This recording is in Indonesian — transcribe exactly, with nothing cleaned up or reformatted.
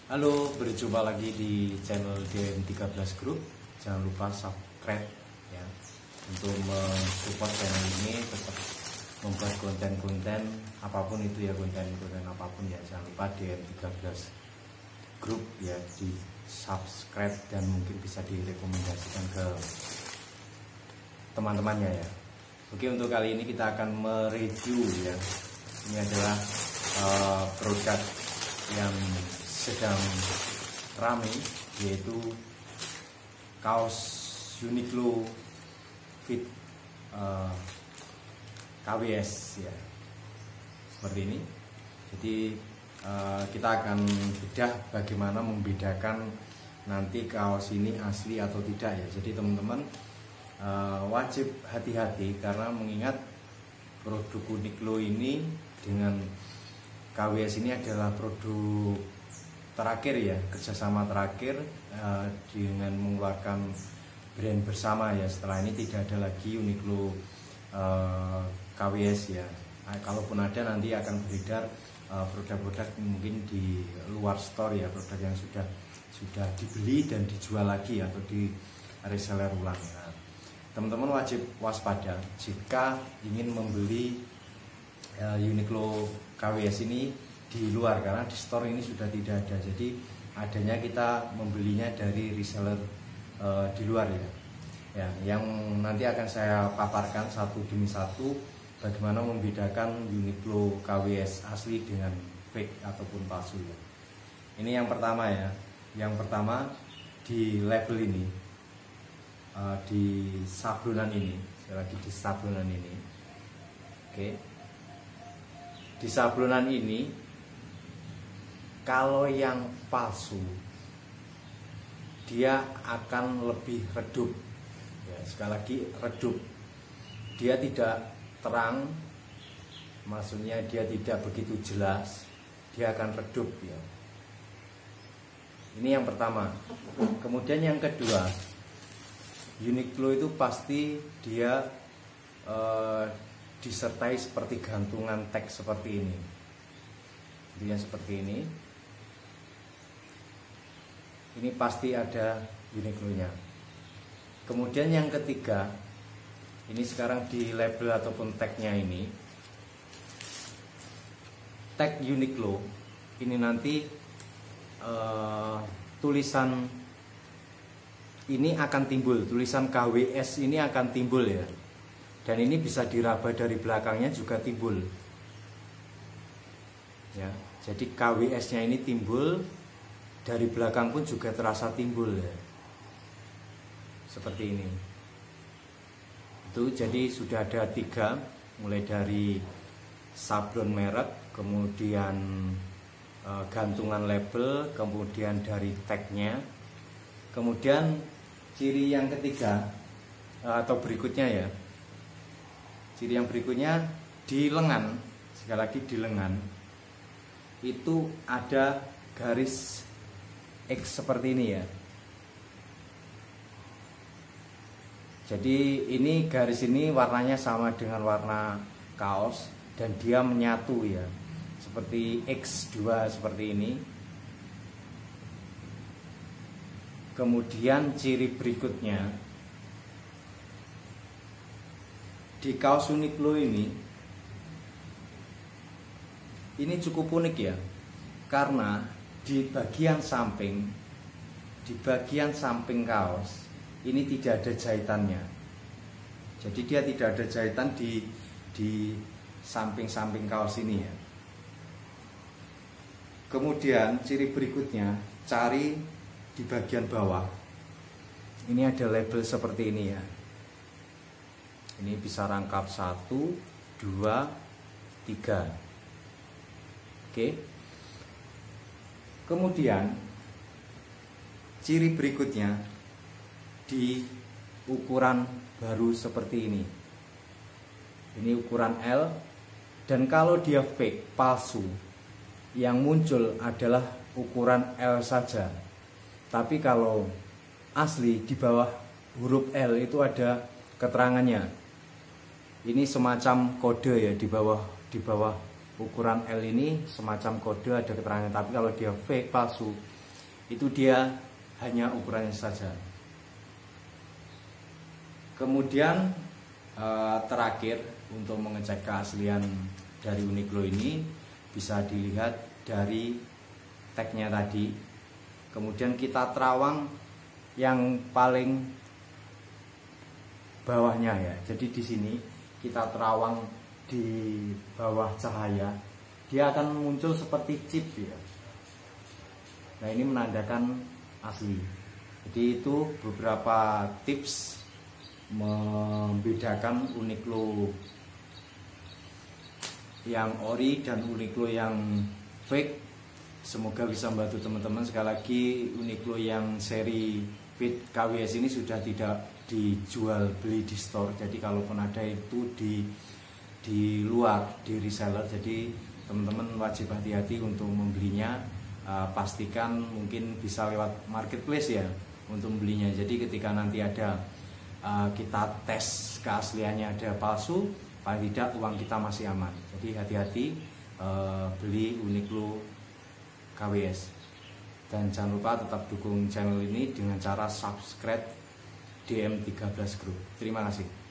Halo, berjumpa lagi di channel D M tiga belas Group. Jangan lupa subscribe ya, untuk mensupport channel ini tetap membuat konten-konten apapun itu ya, konten-konten apapun ya. Jangan lupa D M tiga belas Group ya, di subscribe dan mungkin bisa direkomendasikan ke teman-temannya ya. Oke, untuk kali ini kita akan mereview ya. Ini adalah uh, produk yang sedang ramai, yaitu kaos Uniqlo Fit uh, K W S ya, seperti ini. Jadi uh, kita akan bedah bagaimana membedakan nanti kaos ini asli atau tidak ya. Jadi teman-teman uh, wajib hati-hati karena mengingat produk Uniqlo ini dengan K W S ini adalah produk terakhir ya, kerjasama terakhir uh, dengan mengeluarkan brand bersama ya. Setelah ini tidak ada lagi Uniqlo uh, K W S ya. Nah, kalaupun ada nanti akan beredar produk-produk uh, mungkin di luar store ya, produk yang sudah sudah dibeli dan dijual lagi atau di reseller ulang. Nah, teman-teman wajib waspada jika ingin membeli uh, Uniqlo K W S ini di luar, karena di store ini sudah tidak ada. Jadi adanya kita membelinya dari reseller uh, di luar ya. Ya, yang nanti akan saya paparkan satu demi satu bagaimana membedakan Uniqlo K W S asli dengan fake ataupun palsu ya. Ini yang pertama ya. Yang pertama di label ini, uh, di sablonan ini, saya lagi di sablonan ini. Oke. Di sablonan ini, kalau yang palsu dia akan lebih redup ya, sekali lagi redup, dia tidak terang, maksudnya dia tidak begitu jelas, dia akan redup ya. Ini yang pertama. Kemudian yang kedua, Uniqlo itu pasti dia eh, disertai seperti gantungan teks seperti ini, dia seperti ini. Ini pasti ada Uniqlo-nya. Kemudian yang ketiga, ini sekarang di label ataupun tag-nya ini, tag Uniqlo ini nanti uh, tulisan ini akan timbul, tulisan K W S ini akan timbul ya. Dan ini bisa diraba dari belakangnya juga timbul. Ya, jadi K W S-nya ini timbul, dari belakang pun juga terasa timbul ya, seperti ini. Itu jadi sudah ada tiga, mulai dari sablon merek, kemudian e, gantungan label, kemudian dari tagnya, kemudian ciri yang ketiga e, atau berikutnya ya, ciri yang berikutnya di lengan, sekali lagi di lengan itu ada garis X seperti ini ya. Jadi ini garis ini warnanya sama dengan warna kaos dan dia menyatu ya, seperti X dua seperti ini. Kemudian ciri berikutnya, di kaos Uniqlo ini ini cukup unik ya, karena di bagian samping, di bagian samping kaos ini tidak ada jahitannya. Jadi dia tidak ada jahitan di di samping-samping kaos ini ya. Kemudian ciri berikutnya, cari di bagian bawah. Ini ada label seperti ini ya. Ini bisa rangkap satu, dua, tiga. Oke. Kemudian ciri berikutnya di ukuran baru seperti ini. Ini ukuran L, dan kalau dia fake, palsu, yang muncul adalah ukuran L saja. Tapi kalau asli di bawah huruf L itu ada keterangannya. Ini semacam kode ya, di bawah di bawah ukuran L ini semacam kode, ada keterangan. Tapi kalau dia fake, palsu, itu dia hanya ukurannya saja. Kemudian eh, terakhir untuk mengecek keaslian dari Uniqlo ini bisa dilihat dari tagnya tadi. Kemudian kita terawang yang paling bawahnya ya. Jadi di sini kita terawang di bawah cahaya, dia akan muncul seperti chip ya. Nah, ini menandakan asli. Jadi itu beberapa tips membedakan Uniqlo yang ori dan Uniqlo yang fake. Semoga bisa membantu teman-teman. Sekali lagi, Uniqlo yang seri Fit K W S ini sudah tidak dijual beli di store. Jadi kalaupun ada itu di di luar, di reseller. Jadi teman-teman wajib hati-hati untuk membelinya. Uh, pastikan mungkin bisa lewat marketplace ya untuk membelinya. Jadi ketika nanti ada uh, kita tes keasliannya ada palsu, paling tidak uang kita masih aman. Jadi hati-hati uh, beli Uniqlo K W S. Dan jangan lupa tetap dukung channel ini dengan cara subscribe D M tiga belas Group. Terima kasih.